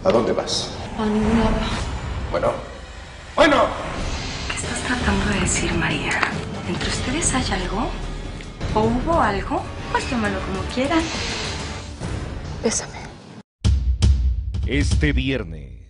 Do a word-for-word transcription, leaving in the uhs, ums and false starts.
¿A dónde vas? A ningún lado. Bueno. ¡Bueno! ¿Qué estás tratando de decir, María? ¿Entre ustedes hay algo? ¿O hubo algo? Pues tómalo como quieran. Bésame. Este viernes,